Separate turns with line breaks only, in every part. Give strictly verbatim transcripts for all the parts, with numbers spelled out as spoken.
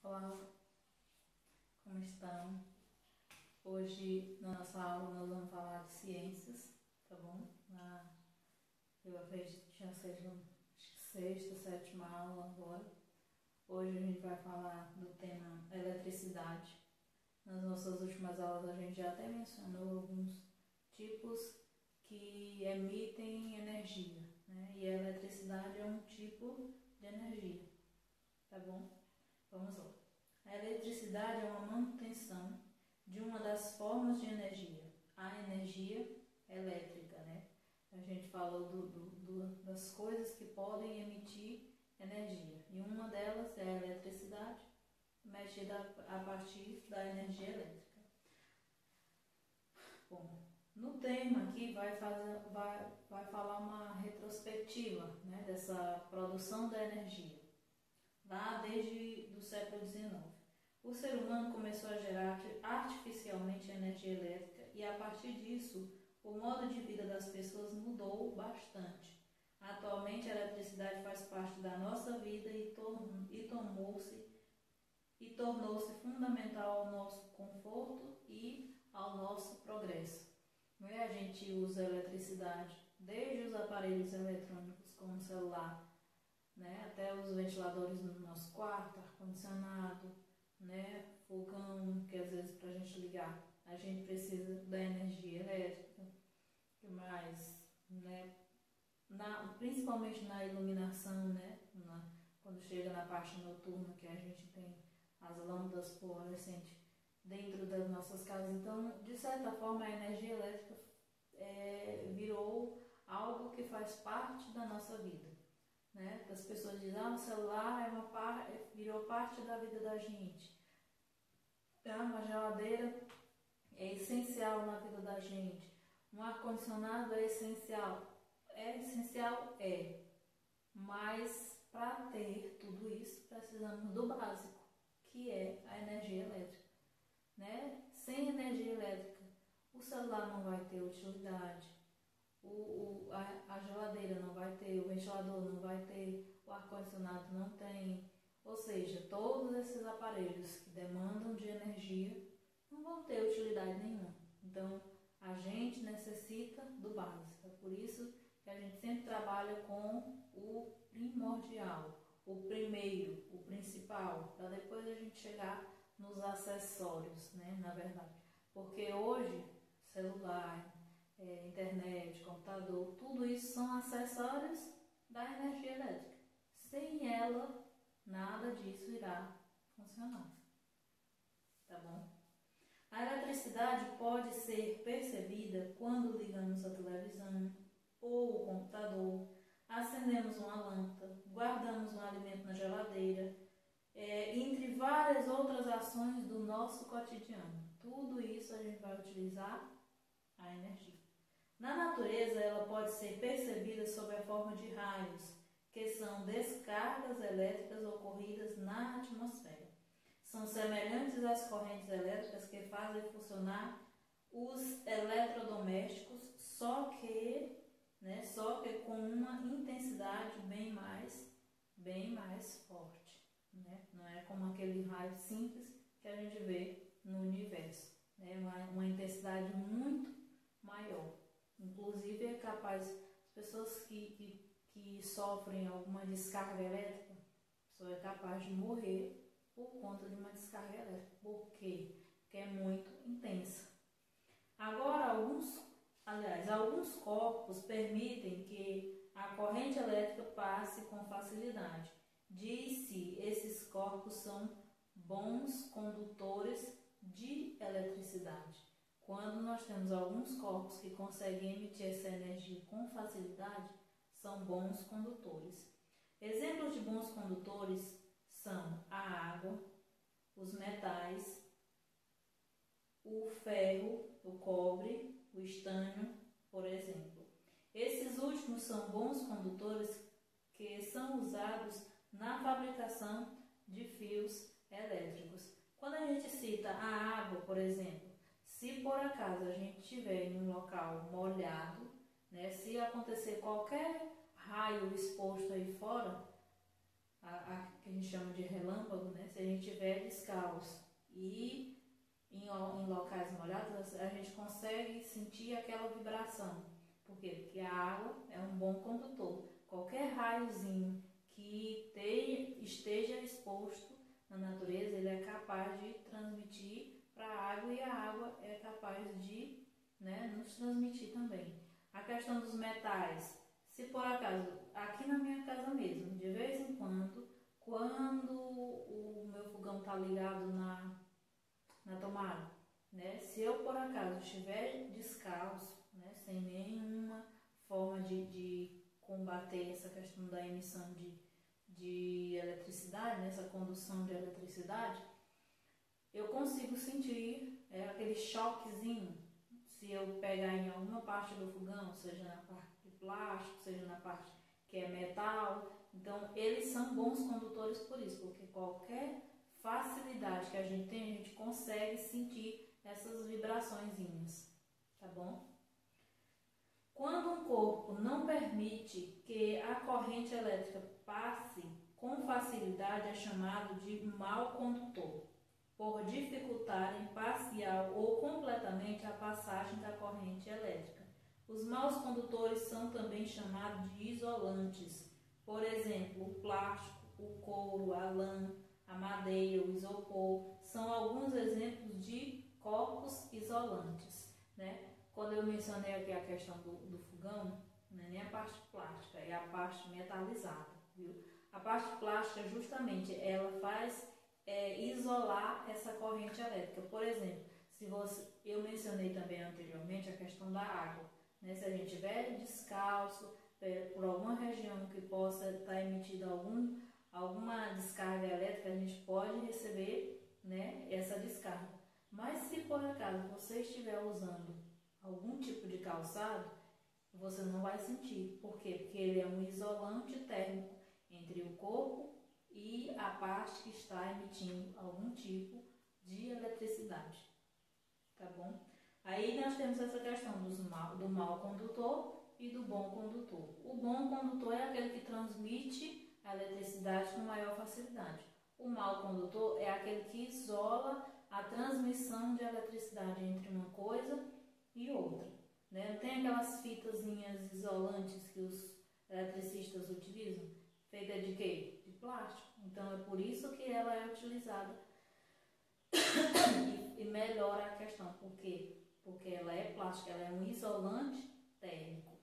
Olá, como estão? Hoje na nossa aula nós vamos falar de ciências, tá bom? Na, eu acredito que já seja acho que sexta, sétima aula agora. Hoje a gente vai falar do tema eletricidade. Nas nossas últimas aulas a gente já até mencionou alguns tipos que emitem energia, né? E a eletricidade é um tipo de energia, tá bom? Vamos lá. A eletricidade é uma manutenção de uma das formas de energia, a energia elétrica, né? A gente falou do, do, do, das coisas que podem emitir energia, e uma delas é a eletricidade, medida a partir da energia elétrica. Bom, no tema aqui vai, fazer, vai, vai falar uma retrospectiva, né, dessa produção da energia, lá desde o século dezenove. O ser humano começou a gerar artificialmente energia elétrica e, a partir disso, o modo de vida das pessoas mudou bastante. Atualmente, a eletricidade faz parte da nossa vida e, tor- e tomou-se e tornou-se fundamental ao nosso conforto e ao nosso progresso. A gente usa a eletricidade desde os aparelhos eletrônicos como o celular, né, até os ventiladores no nosso quarto, ar-condicionado, né, fogão, que às vezes para a gente ligar a gente precisa da energia elétrica. Que mais, né, na, principalmente na iluminação, né, na, quando chega na parte noturna, que a gente tem as lâmpadas fluorescentes dentro das nossas casas. Então, de certa forma, a energia elétrica é, virou algo que faz parte da nossa vida, né? As pessoas dizem, ah, o celular é uma par, virou parte da vida da gente. Ah, uma geladeira é essencial na vida da gente. Um ar-condicionado é essencial. É essencial? É. Mas para ter tudo isso, precisamos do básico, que é a energia elétrica, né? Sem energia elétrica, o celular não vai ter utilidade, o, o, a, a geladeira não vai ter, o ventilador não vai ter, o ar-condicionado não tem. Ou seja, todos esses aparelhos que demandam de energia não vão ter utilidade nenhuma. Então, a gente necessita do básico. É por isso que a gente sempre trabalha com o primordial, o primeiro, o principal, para depois a gente chegar nos acessórios, né, na verdade. Porque hoje, celular, é, internet, computador, tudo isso são acessórios da energia elétrica. Sem ela, nada disso irá funcionar. Tá bom? A eletricidade pode ser percebida quando ligamos a televisão ou o computador, acendemos uma lâmpada, guardamos um alimento na geladeira, é, entre várias outras ações do nosso cotidiano. Tudo isso a gente vai utilizar a energia. Na natureza, ela pode ser percebida sob a forma de raios, que são descargas elétricas ocorridas na atmosfera. São semelhantes às correntes elétricas que fazem funcionar os eletrodomésticos, só que, né, só que com uma intensidade bem mais, bem mais forte, né? Não é como aquele raio simples que a gente vê no universo, né? Uma, uma intensidade muito maior. Inclusive é capaz, as pessoas que, que, que sofrem alguma descarga elétrica, a pessoa é capaz de morrer por conta de uma descarga elétrica. Por quê? Porque é muito intensa. Agora, alguns, aliás, alguns corpos permitem que a corrente elétrica passe com facilidade. Diz-se, esses corpos são bons condutores de eletricidade. Quando nós temos alguns corpos que conseguem emitir essa energia com facilidade, são bons condutores. Exemplos de bons condutores são a água, os metais, o ferro, o cobre, o estânio, por exemplo. Esses últimos são bons condutores que são usados na fabricação de fios elétricos. Quando a gente cita a água, por exemplo, se por acaso a gente estiver em um local molhado, né, se acontecer qualquer raio exposto aí fora, a, a, que a gente chama de relâmpago, né, se a gente estiver descalço e em, em locais molhados, a gente consegue sentir aquela vibração. Por quê? Porque a água é um bom condutor. Qualquer raiozinho que te, esteja exposto na natureza, ele é capaz de transmitir para a água, e a água é capaz de, né, nos transmitir também. A questão dos metais, se por acaso, aqui na minha casa mesmo, de vez em quando, quando o meu fogão está ligado na, na tomada, né, se eu por acaso estiver descalço, né, sem nenhuma forma de, de combater essa questão da emissão de, de eletricidade, né, essa condução de eletricidade, eu consigo sentir é, aquele choquezinho. Se eu pegar em alguma parte do fogão, seja na parte de plástico, seja na parte que é metal, então eles são bons condutores por isso, porque qualquer facilidade que a gente tem, a gente consegue sentir essas vibraçõezinhas, tá bom? Quando um corpo não permite que a corrente elétrica passe com facilidade, é chamado de mau condutor, por dificultarem parcial ou completamente a passagem da corrente elétrica. Os maus condutores são também chamados de isolantes. Por exemplo, o plástico, o couro, a lã, a madeira, o isopor, são alguns exemplos de corpos isolantes, né? Quando eu mencionei aqui a questão do, do fogão, não é nem a parte plástica, é a parte metalizada, viu? A parte plástica, justamente, ela faz é, isolar essa corrente elétrica. Por exemplo, se você, eu mencionei também anteriormente a questão da água, né? Se a gente estiver descalço é, por alguma região que possa estar emitida algum, alguma descarga elétrica, a gente pode receber, né, essa descarga. Mas se por acaso você estiver usando algum tipo de calçado, você não vai sentir. Por quê? Porque ele é um isolante térmico entre o corpo e a parte que está emitindo algum tipo de eletricidade, tá bom? Aí nós temos essa questão dos mal, do mau condutor e do bom condutor. O bom condutor é aquele que transmite a eletricidade com maior facilidade. O mau condutor é aquele que isola a transmissão de eletricidade entre uma coisa e outra, né? Tem aquelas fitazinhas isolantes que os eletricistas utilizam, feita de quê? De plástico. Então é por isso que ela é utilizada e, e melhora a questão. Por quê? Porque ela é plástica, ela é um isolante térmico.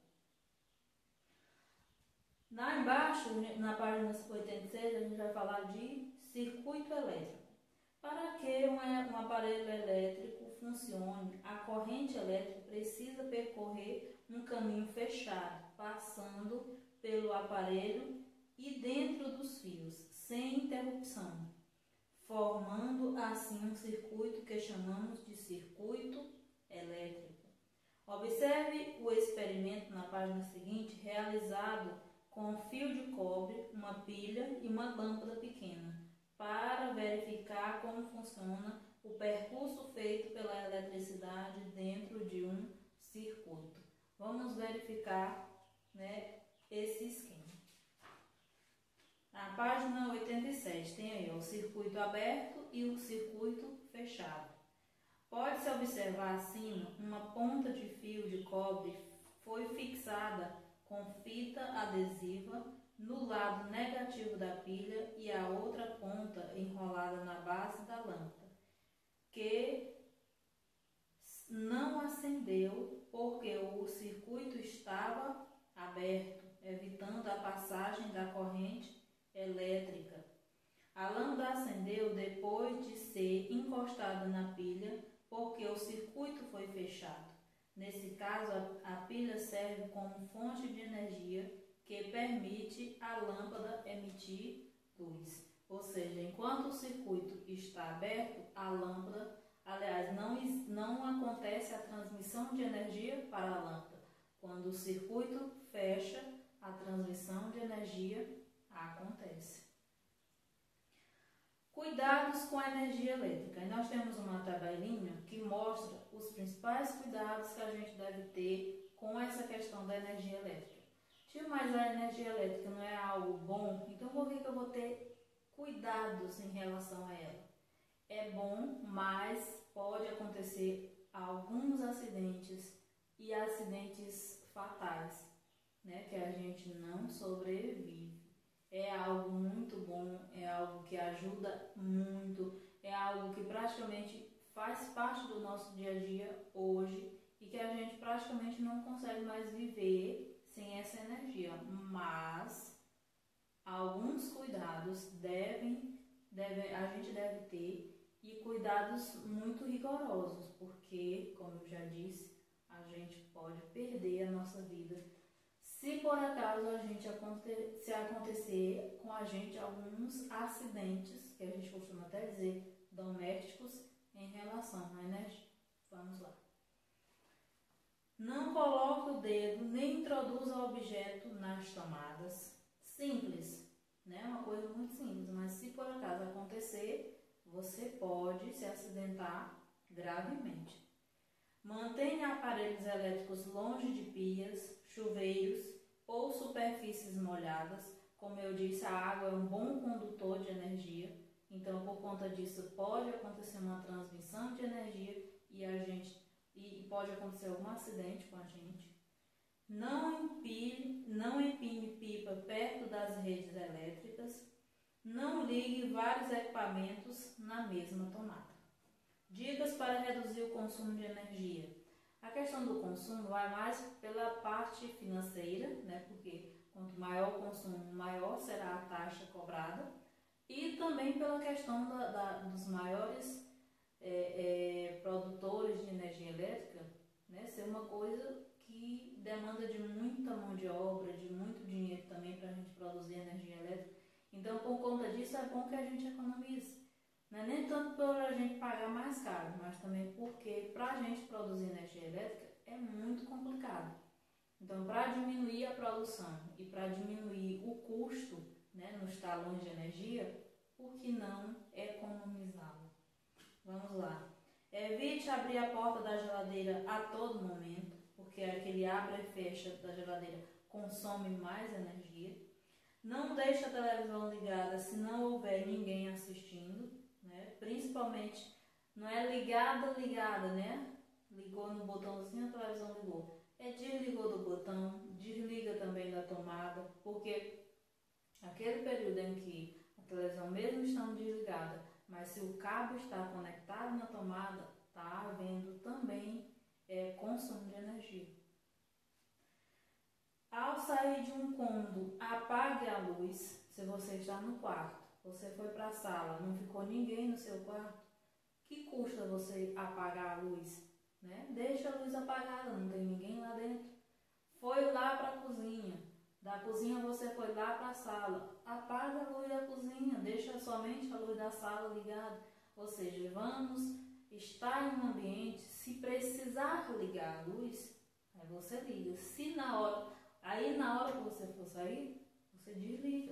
Lá embaixo, na página oitenta e seis, a gente vai falar de circuito elétrico. Para que um, um aparelho elétrico funcione, a corrente elétrica precisa percorrer um caminho fechado, passando pelo aparelho e dentro dos fios, sem interrupção, formando assim um circuito que chamamos de circuito elétrico. Observe o experimento na página seguinte, realizado com um fio de cobre, uma pilha e uma lâmpada pequena, para verificar como funciona o percurso feito pela eletricidade dentro de um circuito. Vamos verificar, né, esse esquema. Na página oitenta e sete tem aí o circuito aberto e o circuito fechado. Pode-se observar acima, uma ponta de fio de cobre foi fixada com fita adesiva no lado negativo da pilha e a outra ponta enrolada na base da lâmpada, que não acendeu porque o circuito estava aberto, evitando a passagem da corrente elétrica. A lâmpada acendeu depois de ser encostada na pilha porque o circuito foi fechado. Nesse caso, a, a pilha serve como fonte de energia que permite a lâmpada emitir luz. Ou seja, enquanto o circuito está aberto, a lâmpada, aliás, não, não acontece a transmissão de energia para a lâmpada. Quando o circuito fecha, a transmissão de energia acontece. Cuidados com a energia elétrica. E nós temos uma tabelinha que mostra os principais cuidados que a gente deve ter com essa questão da energia elétrica. Tio, mas a energia elétrica não é algo bom, então por que, que eu vou ter cuidados em relação a ela? é bom, mas pode acontecer alguns acidentes e acidentes fatais, né, que a gente não sobrevive. É algo muito bom, é algo que ajuda muito, é algo que praticamente faz parte do nosso dia a dia hoje e que a gente praticamente não consegue mais viver sem essa energia. Mas alguns cuidados devem, devem, a gente deve ter, e cuidados muito rigorosos, porque, como eu já disse, a gente pode perder a nossa vida se por acaso a gente se acontecer com a gente alguns acidentes, que a gente costuma até dizer domésticos, em relação à energia. Vamos lá. Não coloque o dedo nem introduza o objeto nas tomadas. Simples, né? Uma coisa muito simples, mas se por acaso acontecer, você pode se acidentar gravemente. Mantenha aparelhos elétricos longe de pias, chuveiros ou superfícies molhadas. Como eu disse, a água é um bom condutor de energia, então por conta disso pode acontecer uma transmissão de energia e a gente e pode acontecer algum acidente com a gente. Não empilhe, não empine pipa perto das redes elétricas. Não ligue vários equipamentos na mesma tomada. Dicas para reduzir o consumo de energia. A questão do consumo vai mais pela parte financeira, né? Porque quanto maior o consumo, maior será a taxa cobrada. E também pela questão da, da, dos maiores é, é, produtores de energia elétrica, né? Ser uma coisa que demanda de muita mão de obra, de muito dinheiro também para a gente produzir energia elétrica. Então, por conta disso, é bom que a gente economize. Não é nem tanto para a gente pagar mais caro, mas também porque para a gente produzir energia elétrica é muito complicado. Então, para diminuir a produção e para diminuir o custo, né, nos talões de energia, por que não economizá-lo? Vamos lá. Evite abrir a porta da geladeira a todo momento, porque aquele abre e fecha da geladeira consome mais energia. Não deixe a televisão ligada se não houver ninguém assistindo, né? Principalmente, não é ligada, ligada, né? Ligou no botãozinho, a televisão ligou. É desligou do botão, desliga também da tomada, porque aquele período em que a televisão mesmo estando desligada, mas se o cabo está conectado na tomada, está havendo também é, consumo de energia. Ao sair de um cômodo, apague a luz. Se você está no quarto, você foi para a sala, não ficou ninguém no seu quarto, que custa você apagar a luz? Né? Deixa a luz apagada, não tem ninguém lá dentro. Foi lá para a cozinha, da cozinha você foi lá para a sala, apaga a luz da cozinha, deixa somente a luz da sala ligada. Ou seja, vamos estar em um ambiente, se precisar ligar a luz, aí você liga. Se na hora Aí, na hora que você for sair, você desliga.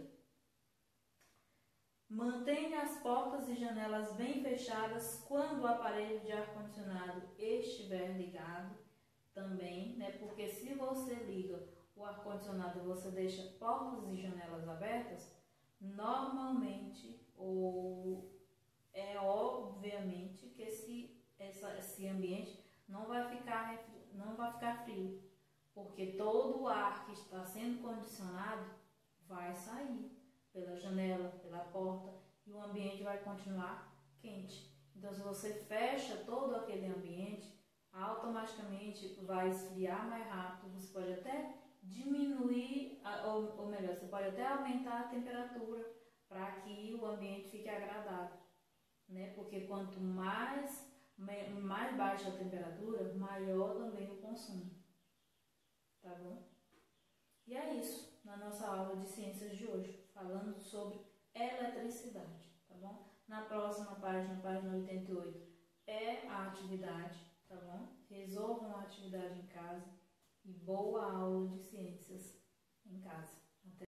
Mantenha as portas e janelas bem fechadas quando o aparelho de ar-condicionado estiver ligado também, né? Porque se você liga o ar-condicionado e você deixa portas e janelas abertas, normalmente, ou é obviamente que esse, essa, esse ambiente não vai ficar, não vai ficar frio. Porque todo o ar que está sendo condicionado vai sair pela janela, pela porta, e o ambiente vai continuar quente. Então, se você fecha todo aquele ambiente, automaticamente vai esfriar mais rápido. Você pode até diminuir, ou, ou melhor, você pode até aumentar a temperatura para que o ambiente fique agradável, né? Porque quanto mais, mais baixa a temperatura, maior também o consumo. Tá bom? E é isso na nossa aula de ciências de hoje, falando sobre eletricidade, tá bom? Na próxima página, página oitenta e oito, é a atividade, tá bom? Resolvam a atividade em casa e boa aula de ciências em casa.